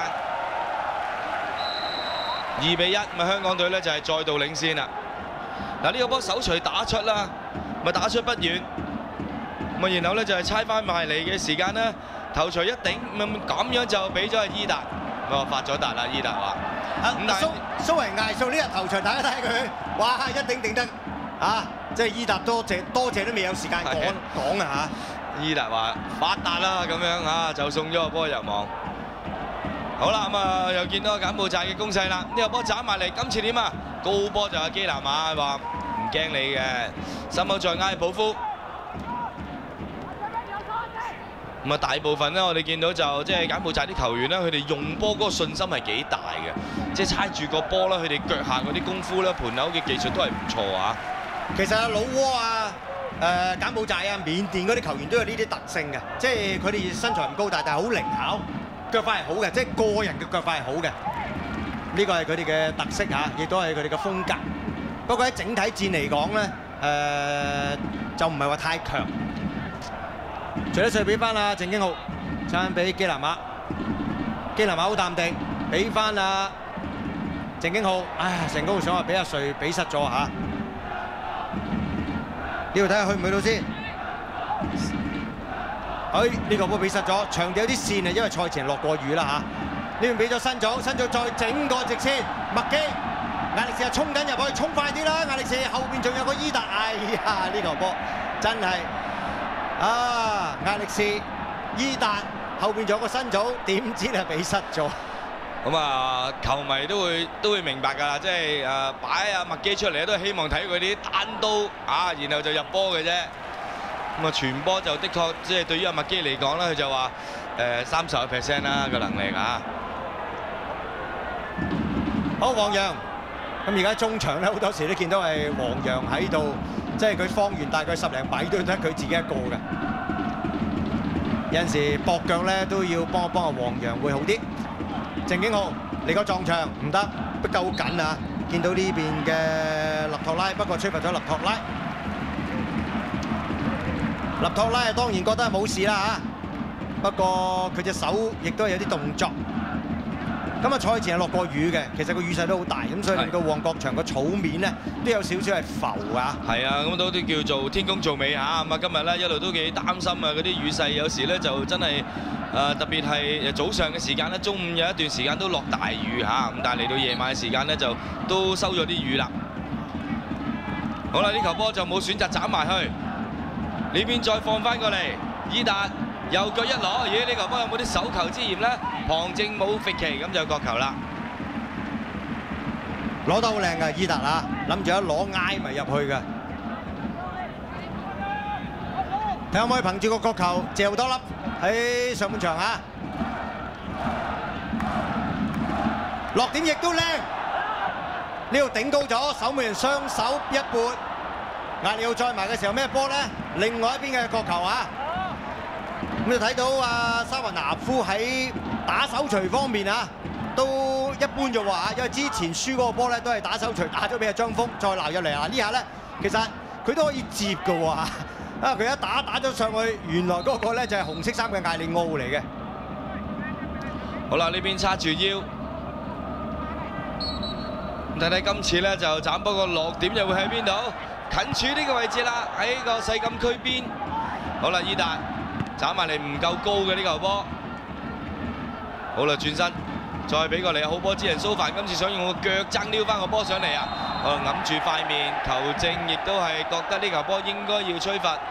，2比1，咁啊香港隊咧就係再度領先啦。嗱呢個波手錘打出啦，咪打出不遠，咁啊然後咧就係猜翻埋嚟嘅時間咧，頭錘一頂，咁樣就俾咗阿伊達，我發咗達啦，伊達話。 咁但係蘇維艾素呢日頭錘大家睇佢，哇一頂得即係伊達多謝都未有時間講啊嚇。 伊達話發達啦咁樣就送咗個波入網。好啦，咁啊又見到柬埔寨嘅攻勢啦，呢個波斬埋嚟，今次點啊？高波就係基拿馬話唔驚你嘅，心口再挨保夫。咁啊大部分咧，我哋見到就即係柬埔寨啲球員咧，佢哋用波嗰個信心係幾大嘅，即係猜住個波啦，佢哋腳下嗰啲功夫咧，盤扭嘅技術都係唔錯啊。 其實老撾柬埔寨緬甸嗰啲球員都有呢啲特性嘅，即係佢哋身材唔高大，但係好靈巧，腳法係好嘅，即係個人嘅腳法係好嘅。呢個係佢哋嘅特色亦都係佢哋嘅風格。不過喺整體戰嚟講咧，就唔係話太強。徐德帥俾翻鄭經浩，撐俾基拿馬，基拿馬好淡定，俾翻鄭經浩，鄭經浩想話俾阿帥俾失咗嚇。呢度睇下去唔去到先。呢個波俾失咗，場地有啲線因為賽前落過雨啦嚇。呢邊俾咗新組再整個直線，麥基亞力士衝緊入去，衝快啲啦！亞力士後邊仲有個伊達，呢球波真係亞力士伊達後邊仲有個新組，點知係俾失咗。 咁啊，球迷都會明白㗎啦，即係擺阿麥基出嚟都係希望睇佢啲單刀然後就入波嘅啫。咁啊，傳波就的確即係對於阿麥基嚟講咧，佢就話30% 啦個能力好，黃洋，咁而家中場咧好多時都見到係黃洋喺度，即係佢方圓大概10零米都得佢自己一個嘅。有陣時駁腳咧都要幫阿黃洋會好啲。鄭經浩嚟個撞牆唔得，逼得好緊啊！見到呢邊嘅勒托拉，不過吹罰咗勒托拉。 立托拉當然覺得係冇事啦嚇，不過佢隻手亦都係有啲動作。咁啊，賽前係落過雨嘅，其實個雨勢都好大，咁所以令到旺角場個草面咧都有少少係浮啊。 係啊，咁都叫做天公造美嚇。咁啊，今日咧一路都幾擔心啊，嗰啲雨勢有時咧就真係特別係早上嘅時間咧，中午有一段時間都落大雨嚇。咁但係嚟到夜晚嘅時間咧就都收咗啲雨啦。好啦，呢球波就冇選擇斬埋去，呢邊再放翻過嚟，伊達。右腳一攞，咦？呢球波有冇啲手球之嫌咧？旁正冇揈旗，咁就角球啦。 攞得好靚嘅伊達啊，諗住一攞挨埋入去嘅。睇下可唔可以憑住個角球嚼多粒喺上半場啊！落點亦都靚，呢度頂高咗，守門員雙手一撥，壓力要再埋嘅時候咩波咧？另外一邊嘅角球啊！咁就睇到沙雲拿夫喺打手錘方面啊，都一般啫喎，因為之前輸嗰個波咧都係打手錘打咗俾阿張峰，再鬧入嚟啊！呢下咧其實佢都可以接嘅喎，啊佢一打咗上去，原來嗰個咧就係紅色衫嘅艾利奧嚟嘅。 好啦，呢邊叉住腰，睇睇今次咧就斬波個落點又會喺邊度？近處呢個位置啦，喺個細禁區邊。好啦，伊達。斬埋嚟唔夠高嘅呢球波，好啦轉身，再俾過嚟好波之人蘇凡，今次想用個腳踭撩翻個波上嚟啊！揞住塊面，球證亦都係覺得呢球波應該要吹罰。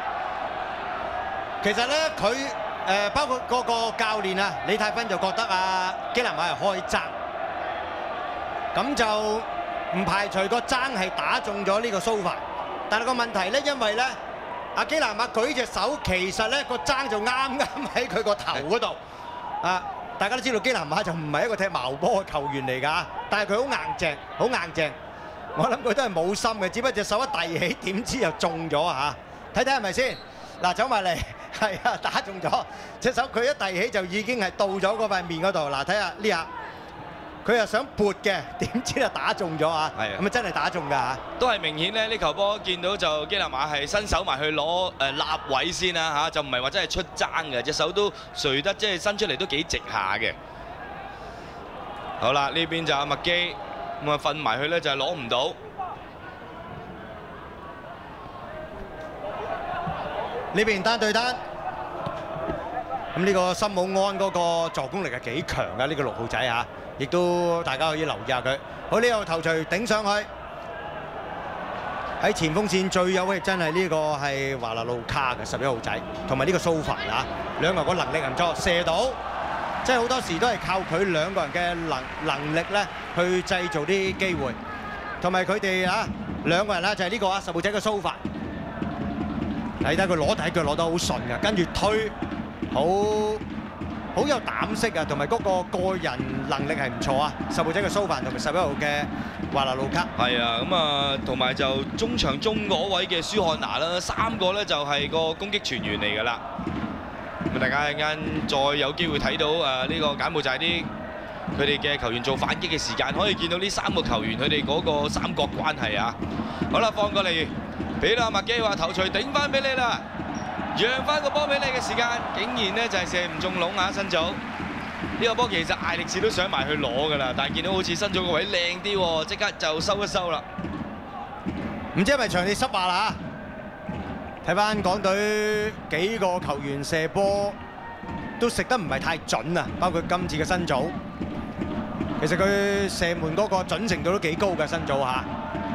其實咧佢包括嗰個教練啊李泰芬就覺得基南馬係開踭，咁就唔排除個踭係打中咗呢個蘇凡，但係個問題咧，因為咧。基南馬舉隻手，其實咧個踭就啱喺佢個頭嗰度。大家都知道基南馬就唔係一個踢矛波嘅球員嚟㗎，但係佢好硬淨，好硬淨。我諗佢都係冇心嘅，只不過隻手一遞起，點知又中咗嚇。睇睇係咪先？嗱，走埋嚟，係啊，打中咗隻手，佢一遞起就已經係到咗嗰塊面嗰度。嗱，睇下呢下。佢又想撥嘅，點知就打中咗啊！咁啊真係打中㗎嚇！ 都係明顯咧，呢球波見到就基南馬係伸手埋去攞立位先啦嚇，就唔係話真係出爭嘅，隻手都垂得即係伸出嚟都幾直下嘅。好啦，呢邊就阿麥基咁啊瞓埋去咧就係攞唔到。 呢邊單對單，咁呢個森姆安嗰個助攻力係幾強㗎？呢個6號仔嚇。亦都大家可以留意下佢。好，呢個頭槌頂上去，喺前鋒線最有嘅真係呢個係華納路卡嘅11號仔，同埋呢個蘇凡啊，兩個人個能力唔錯，射到，即係好多時都係靠佢兩個人嘅能力咧去製造啲機會，同埋佢哋兩個人咧就係呢個10號仔嘅蘇凡，睇睇佢攞第一腳攞得好順嘅，跟住推好有膽識啊，同埋嗰個人能力係唔錯啊！10號仔嘅蘇凡同埋11號嘅華納路卡。係啊，咁啊，同埋就中場中嗰位嘅舒漢拿啦，3個咧就係個攻擊傳員嚟㗎啦。咁大家一陣間再有機會睇到呢個柬埔寨啲佢哋嘅球員做反擊嘅時間，可以見到呢3個球員佢哋嗰個三角關係啊！好啦，放過嚟，俾啦麥基話頭槌頂翻俾你啦。讓翻個波俾你嘅時間，竟然咧就係射唔中籠啊！新組呢個波其實艾力士都想埋去攞㗎啦，但係見到好似新組個位靚啲喎，即刻就收一收啦。 唔知係咪場地濕滑啦嚇？睇翻港隊幾個球員射波都食得唔係太準啊，包括今次嘅新組。其實佢射門嗰個準程度都幾高嘅新組嚇。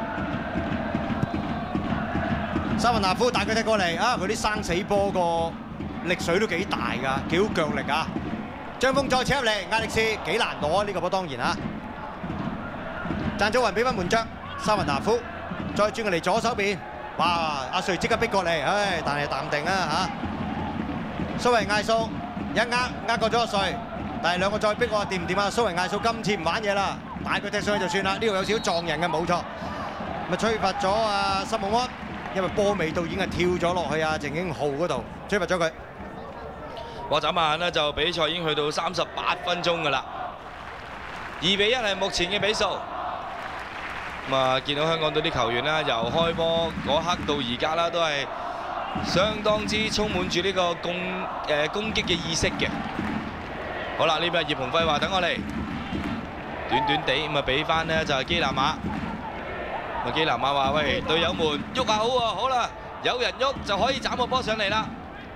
沙雲納夫帶佢踢過嚟啊！佢啲生死波個力水都幾大㗎，幾好腳力啊！張峰再扯入嚟，壓力士幾難攞啊！呢個波當然啊！鄭祖雲俾翻門將，沙雲納夫再轉過嚟左手邊，哇！阿瑞即刻逼過嚟，唉，但係淡定啊嚇！蘇維艾素一呃過咗阿瑞，但係兩個再逼我掂唔掂啊？蘇維艾素今次唔玩嘢啦，帶佢踢上去就算啦。呢度有少少撞人嘅冇錯，咪吹罰咗啊森姆安。因為波尾到已經係跳咗落去啊鄭英浩嗰度，追罰咗佢。 哇！眨下眼咧就比賽已經去到38分鐘㗎啦，2-1係目前嘅比數。咁啊，見到香港隊啲球員啦，由開波嗰刻到而家啦，都係相當之充滿住呢個攻擊嘅意識嘅。好啦，呢邊葉鴻輝話等我嚟，短短地咁啊俾翻呢就係基南馬。基南馬話：喂，隊友們喐下好喎，好啦，有人喐就可以斬個波上嚟啦。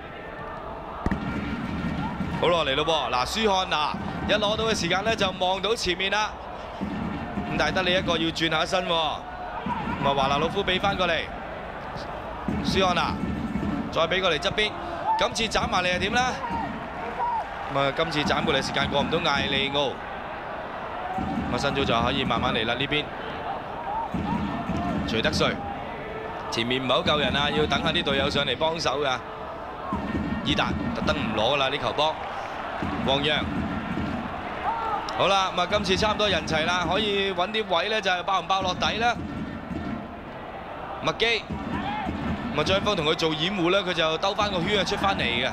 好落嚟咯噃，嗱，舒漢娜一攞到嘅時間咧就望到前面啦，咁但係得你一個要轉下身喎，咁啊華納魯夫俾翻過嚟，舒漢娜再俾過嚟側邊，今次斬埋嚟係點咧？咁啊今次斬過嚟時間過唔到艾利奧，咁啊新組就可以慢慢嚟啦呢邊。徐德瑞前面唔係好夠人啊，要等下啲隊友上嚟幫手㗎。伊達特登唔攞啦呢球波，黃洋好啦，咁啊今次差唔多人齊啦，可以揾啲位咧就係爆唔爆落底啦。麥基咁啊張鋒同佢做掩護咧，佢就兜翻個圈啊出翻嚟嘅。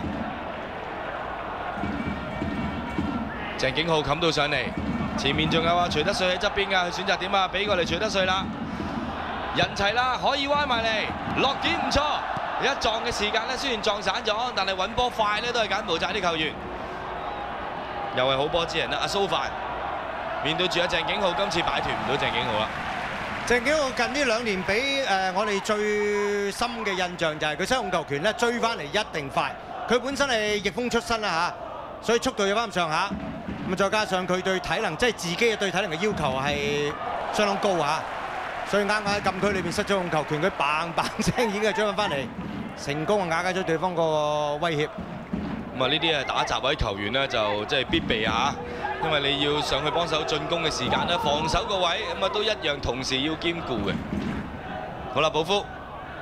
鄭景浩冚到上嚟，前面仲有啊徐德瑞喺側邊㗎，佢選擇點啊？俾過嚟徐德瑞啦。人齊啦，可以彎埋嚟，落點唔錯。一撞嘅時間咧，雖然撞散咗，但係揾波快咧，都係柬埔寨啲球員。又係好波之人啦，阿蘇凡面對住阿鄭景浩，今次擺脫唔到鄭景浩啦。 鄭景浩近呢2年俾我哋最深嘅印象就係佢失控球權咧追翻嚟一定快。佢本身係逆風出身啦嚇，所以速度有翻咁上下。咁再加上佢對體能，即係自己嘅對體能嘅要求係相當高嚇。所以啱啱喺禁區裏邊失咗控球權，佢砰砰聲已經係追翻嚟，成功瓦解咗對方個威脅。 咁啊呢啲係打閘位球員咧就即係必備嚇，因為你要上去幫手進攻嘅時間咧，防守個位咁啊都一樣同時要兼顧嘅。好啦，保夫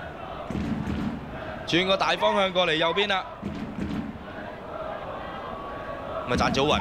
轉個大方向過嚟右邊啦，咁啊賺祖雲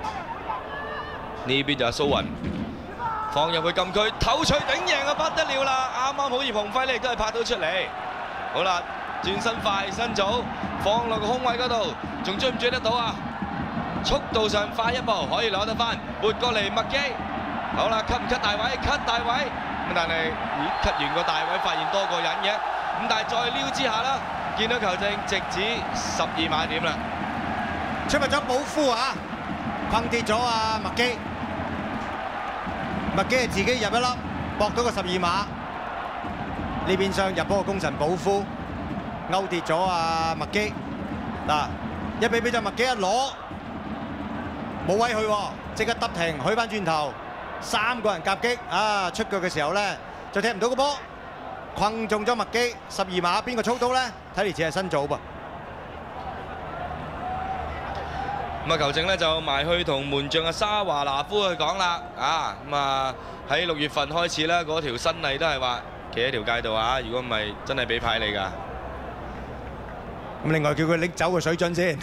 呢邊就係蘇雲。放入去禁區，頭槌頂贏啊，不得了啦！啱啱好葉鴻輝咧亦都係拍到出嚟。好啦，轉身快，新組放落個空位嗰度，仲追唔追得到啊？速度上快一步，可以攞得翻，撥過嚟麥基。好啦，cut唔cut大位？cut大位。咁但係cut完個大位，發現多個人嘅。咁但係再撩之下啦，見到球證直指12碼點啦。 出埋咗保夫啊，困跌咗啊麥基。麥基係自己入一粒，搏到個12碼。呢邊廂入波個功臣保夫，勾跌咗啊麥基。嗱，一俾咗麥基一攞，冇位去喎，即刻揼停，去翻轉頭，3個人夾擊啊！出腳嘅時候咧，就踢唔到個波，困中咗麥基12碼，邊個操刀咧？睇嚟似係新組噃。 咁啊，球證咧就埋去同門將阿沙華拿夫去講啦，咁啊喺6月份開始啦，嗰條新例都係話企喺條界度啊，如果唔係真係俾牌你㗎。 咁另外叫佢拎走個水樽先。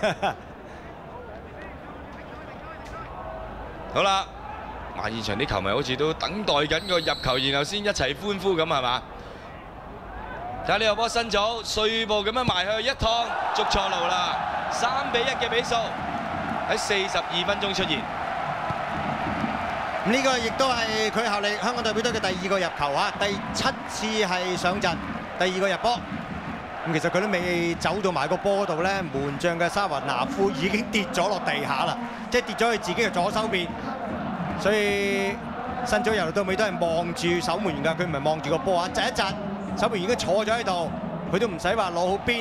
好啦，現場啲球迷好似都等待緊個入球，然後先一齊歡呼咁係嘛？睇下呢個波新組，碎步咁樣埋去一趟，捉錯路啦，3-1嘅比數。喺42分鐘出現， 呢個亦都係佢效力香港代表隊嘅第2個入球啊！第7次係上陣，第2個入波。咁其實佢都未走到埋個波度咧，門將嘅沙華拿夫已經跌咗落地下啦，即係跌咗去自己嘅左手邊。所以新組由頭到尾都係望住守門員㗎，佢唔係望住個波啊！窒一窒，守門員已經坐咗喺度，佢都唔使話攞好邊。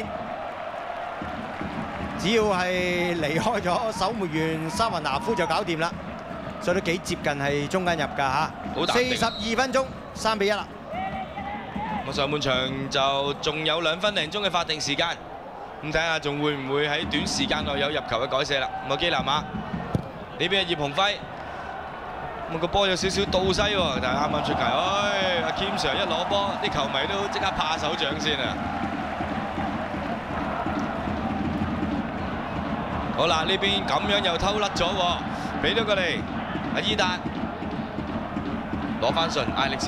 只要係離開咗守門員沙雲拿夫就搞掂啦，所以都幾接近係中間入㗎嚇。42分鐘3-1啦。 咁上半場就仲有2分零鐘嘅法定時間，咁睇下仲會唔會喺短時間內有入球嘅改寫啦。咁啊基南馬呢邊係葉鴻輝，咁個波有少少倒西喎，但係啱啱出界，阿 Kim Sir 一攞波，啲球迷都即刻拍手掌先啊！好啦，呢邊咁樣又偷甩咗喎，俾咗過嚟，阿伊達攞翻順艾力斯。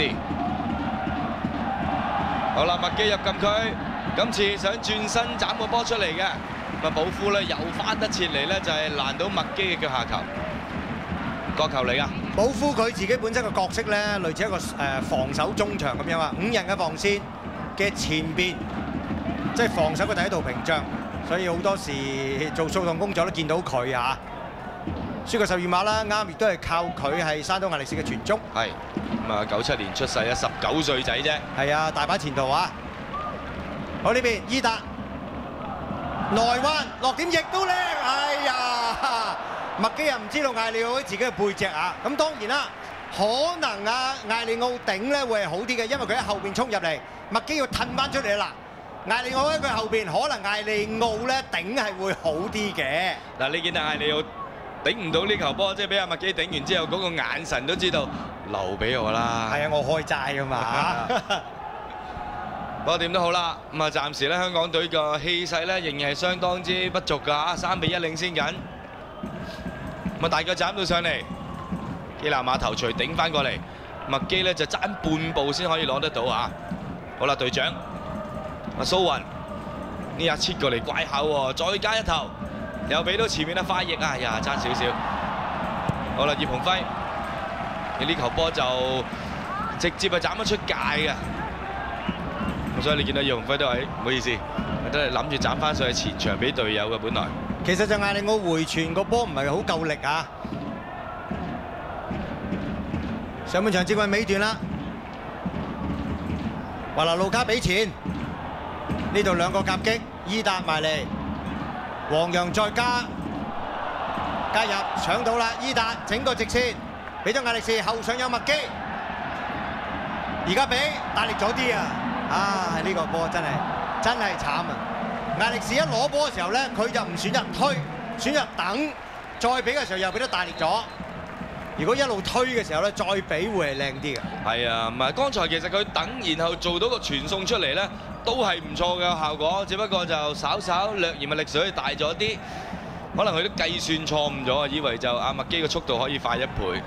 好啦，麥基入禁區，今次想轉身斬個波出嚟嘅，咁啊保夫咧又翻得切嚟咧，就係攔到麥基嘅腳下球，角球嚟啊！ 保夫佢自己本身嘅角色咧，類似一個防守中場咁樣啊，5人嘅防線嘅前邊即係防守嘅第一道屏障，所以好多時做掃蕩工作都見到佢啊。輸過12碼啦，啱亦都係靠佢係山東亞力士嘅傳中。 係咁啊，97年出世啊，19歲仔啫。 係啊，大把前途啊！好呢邊伊達內彎落點亦都靚，哎呀！麥基又唔知道艾利奧喺自己嘅背脊啊！咁當然啦，可能啊艾利奧頂咧會係好啲嘅，因為佢喺後邊衝入嚟，麥基要褪翻出嚟啦。艾利奧喺佢後邊，可能艾利奧咧頂係會好啲嘅。 嗱，你見到艾利奧頂唔到呢球波，即係俾阿麥基頂完之後，嗰個眼神都知道留俾我啦。 係啊，我開齋㗎嘛。 不過點都好啦，咁啊暫時咧香港隊嘅氣勢咧仍然係相當之不俗㗎，3-1領先緊。咁啊大腳斬到上嚟，基拿馬頭槌頂翻過嚟，麥基咧就爭半步先可以攞得到啊！好啦，隊長阿蘇雲呢下切過嚟怪口喎，再加一頭，又俾到前面嘅快翼啊！呀，爭少少。好啦，葉鴻輝，你呢球波就直接係斬得出界嘅。所以你見到葉鴻輝都係唔好意思，都係諗住斬翻上去前場俾隊友嘅本來。 其實就艾利奧回傳個波唔係好夠力啊！上半場接近尾段啦，華拿路卡俾錢，呢度兩個夾擊，伊達埋嚟，黃洋再加入搶到啦，伊達整個直線俾咗艾力士，後上有麥基，而家俾大力咗啲啊！啊！呢個波真係慘啊！艾力士一攞波嘅時候咧，佢就唔選擇推，選擇等，再俾嘅時候又俾得大力咗。如果一路推嘅時候咧，再俾會係靚啲嘅。係啊，唔係剛才其實佢等，然後做到個傳送出嚟咧，都係唔錯嘅效果，只不過就稍稍略嫌嘅力水大咗啲，可能佢都計算錯誤咗，以為就阿麥基嘅速度可以快1倍。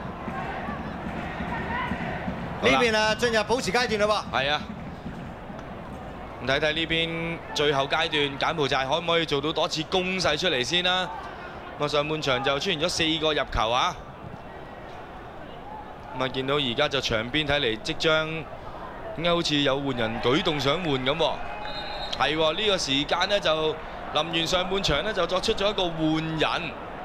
呢邊啊，進入補時階段啦喎。 係啊。睇睇呢邊最後階段，柬埔寨可唔可以做到多次攻勢出嚟先啦？咁上半場就出現咗4個入球啊！咁啊見到而家就場邊睇嚟即將點解好似有換人舉動想換咁喎？係喎，呢個時間呢，就臨完上半場呢，就作出咗一個換人。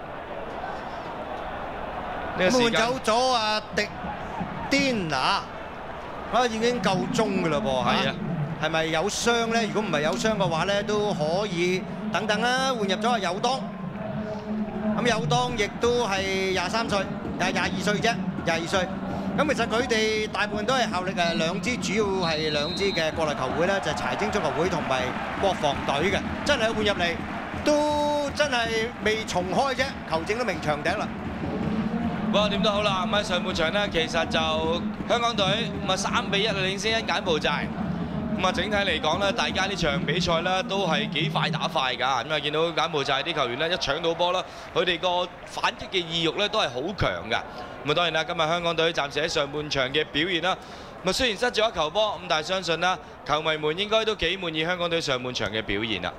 換走咗阿迪甸拿，啊已經夠鐘㗎啦噃嚇。係咪有傷咧？如果唔係有傷嘅話咧，都可以等等啦。換入咗阿友當，咁友當亦都係23歲，但係22歲啫，22歲。咁其實佢哋大部分都係效力兩支，主要係兩支嘅國內球會咧，就係柴精足球會同埋國防隊嘅。真係換入嚟都真係未重開啫，球證都明場頂啦。 不過點都好啦，咁喺上半場咧，其實就香港隊咁啊3-1領先柬埔寨。咁啊，整體嚟講咧，大家呢場比賽咧都係幾快打快㗎。咁啊，見到柬埔寨啲球員咧一搶到波啦，佢哋個反擊嘅意欲咧都係好強㗎。咁啊，當然啦，今日香港隊暫時喺上半場嘅表現啦，咁啊雖然失咗一球波，咁但係相信啦，球迷們應該都幾滿意香港隊上半場嘅表現啦。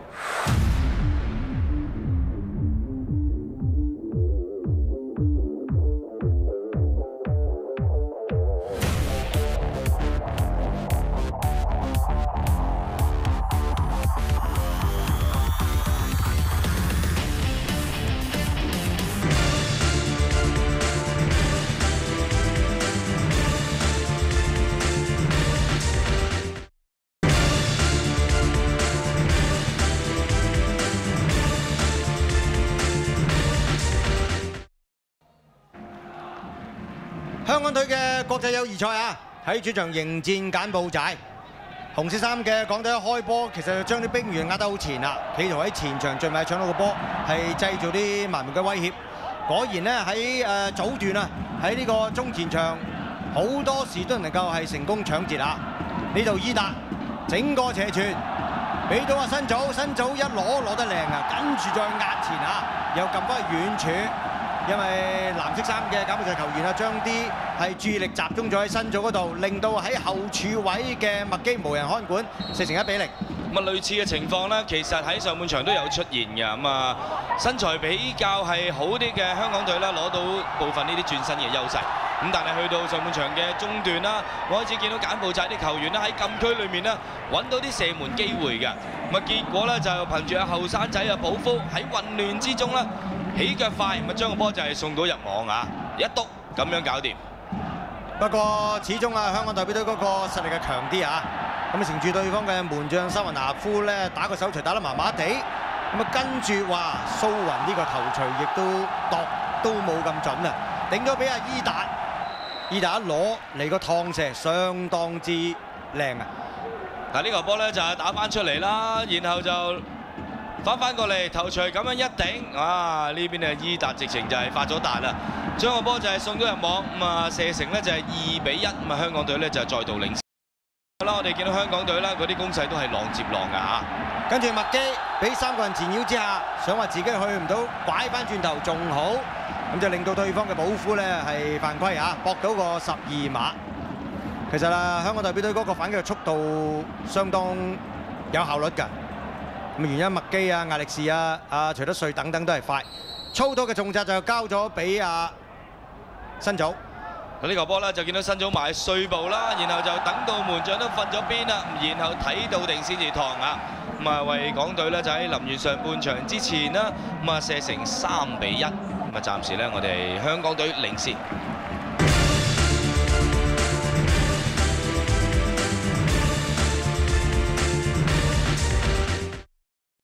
香港隊嘅國際友誼賽啊，喺主場迎戰柬埔寨。紅色衫嘅港隊一開波，其實就將啲兵員壓得好前啦，企圖喺前場盡快搶到個波，係製造啲埋門嘅威脅。果然呢，喺早段啊，喺呢個中前場好多時都能夠係成功搶截啊！呢度伊達整個斜傳，俾到阿新組，新組一攞得靚啊，跟住再壓前啊，又撳翻去遠處。 因為藍色衫嘅柬埔寨球員啊，將啲係注意力集中咗喺新組嗰度，令到喺後柱位嘅麥基無人看管，射成1-0。 咁啊，類似嘅情況呢，其實喺上半場都有出現嘅。咁啊，身材比較係好啲嘅香港隊啦，攞到部分呢啲轉身嘅優勢。咁但係去到上半場嘅中段啦，我開始見到柬埔寨啲球員咧喺禁區裏面咧揾到啲射門機會嘅。咁啊，結果咧就憑住阿後生仔啊保夫喺混亂之中咧起腳快，咁啊將個波就係送到入網啊，一篤咁樣搞掂。 不過始終啊，香港代表隊嗰個實力係強啲啊。咁啊，乘住對方嘅門將沙雲拿夫咧打個手錘打得麻麻地，咁啊跟住話蘇雲呢個頭錘亦都冇咁準啊，頂咗俾阿伊達。伊達一攞嚟個趟射相當之靚啊！ 嗱，呢球波咧就係打翻出嚟啦，然後就翻過嚟頭錘咁樣一頂，啊呢邊啊伊達直情就係發咗達啦，將個波就係送咗入網，咁啊射成咧就係2-1，咁啊香港隊咧就再度領先。好啦，我哋見到香港隊啦，嗰啲攻勢都係浪接浪㗎嚇。 跟住麥基俾3個人纏繞之下，想話自己去唔到，拐翻轉頭仲好。咁就令到對方嘅保夫咧係犯規啊，搏到個12碼。其實啊，香港代表隊嗰個反擊嘅速度相當有效率㗎。咁原因麥基啊、亞力士啊、徐德瑞等等都係快。操刀嘅重責就交咗俾新組。 呢球波咧就見到新組埋碎步啦，然後就等到門將都瞓咗邊啦，然後睇到定先至趟啊。咁啊為港隊咧就喺臨完上半場之前啦，咁啊射成3-1。咁啊，暫時咧，我哋香港隊領先。